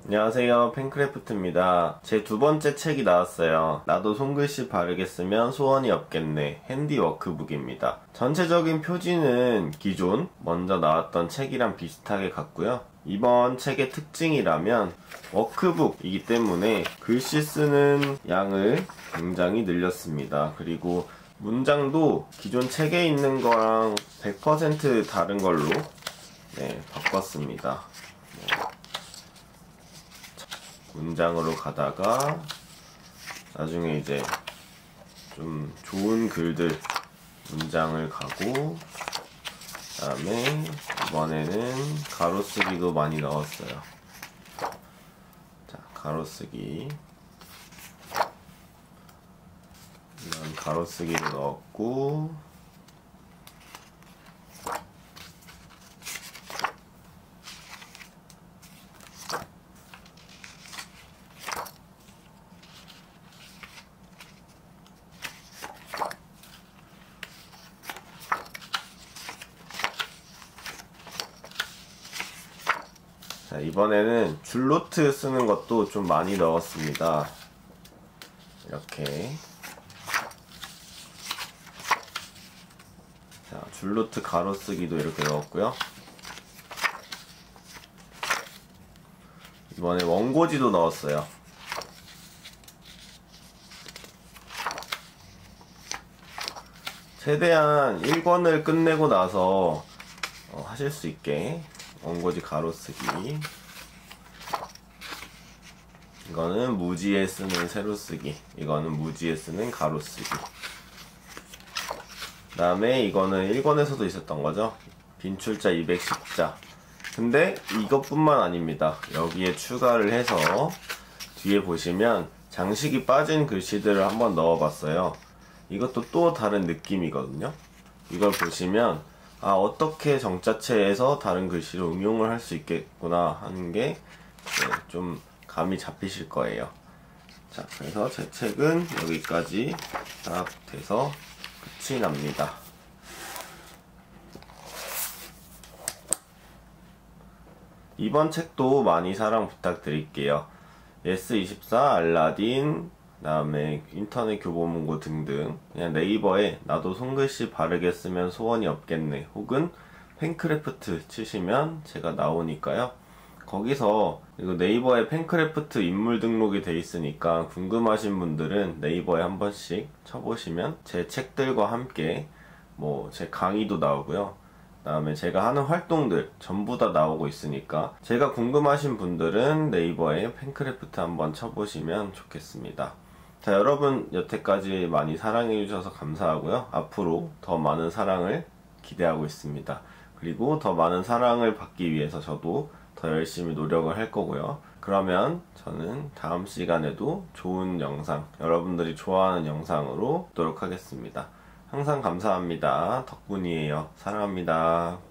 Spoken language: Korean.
안녕하세요, 팬크래프트입니다. 제 두 번째 책이 나왔어요. 나도 손글씨 바르게 쓰면 소원이 없겠네. 핸디워크북입니다. 전체적인 표지는 기존 먼저 나왔던 책이랑 비슷하게 같고요. 이번 책의 특징이라면 워크북이기 때문에 글씨 쓰는 양을 굉장히 늘렸습니다. 그리고 문장도 기존 책에 있는 거랑 100% 다른 걸로 바꿨습니다. 문장으로 가다가 나중에 이제 좀 좋은 글들 문장을 가고, 그 다음에 이번에는 가로쓰기도 많이 넣었어요. 자, 가로쓰기, 이런 가로쓰기를 넣었고, 자, 이번에는 줄노트 쓰는 것도 좀 많이 넣었습니다. 이렇게. 자, 줄노트 가로쓰기도 이렇게 넣었고요. 이번에 원고지도 넣었어요. 최대한 1권을 끝내고 나서 하실 수 있게 원고지 가로쓰기, 이거는 무지에 쓰는 세로쓰기, 이거는 무지에 쓰는 가로쓰기. 그 다음에 이거는 1권에서도 있었던 거죠. 빈출자 210자. 근데 이것뿐만 아닙니다. 여기에 추가를 해서 뒤에 보시면 장식이 빠진 글씨들을 한번 넣어봤어요. 이것도 또 다른 느낌이거든요. 이걸 보시면 어떻게 정자체에서 다른 글씨를 응용을 할 수 있겠구나 하는 게 좀 감이 잡히실 거예요. 자, 그래서 제 책은 여기까지 딱 돼서 끝이 납니다. 이번 책도 많이 사랑 부탁드릴게요. 예스24, 알라딘, 그 다음에 인터넷 교보문고 등등, 그냥 네이버에 나도 손글씨 바르게 쓰면 소원이 없겠네 혹은 팬크래프트 치시면 제가 나오니까요. 거기서 이거 네이버에 팬크래프트 인물 등록이 돼 있으니까 궁금하신 분들은 네이버에 한 번씩 쳐보시면 제 책들과 함께 제 강의도 나오고요. 그 다음에 제가 하는 활동들 전부 다 나오고 있으니까 제가 궁금하신 분들은 네이버에 팬크래프트 한번 쳐보시면 좋겠습니다. 자, 여러분 여태까지 많이 사랑해주셔서 감사하고요. 앞으로 더 많은 사랑을 기대하고 있습니다. 그리고 더 많은 사랑을 받기 위해서 저도 더 열심히 노력을 할 거고요. 그러면 저는 다음 시간에도 좋은 영상, 여러분들이 좋아하는 영상으로 오도록 하겠습니다. 항상 감사합니다. 덕분이에요. 사랑합니다.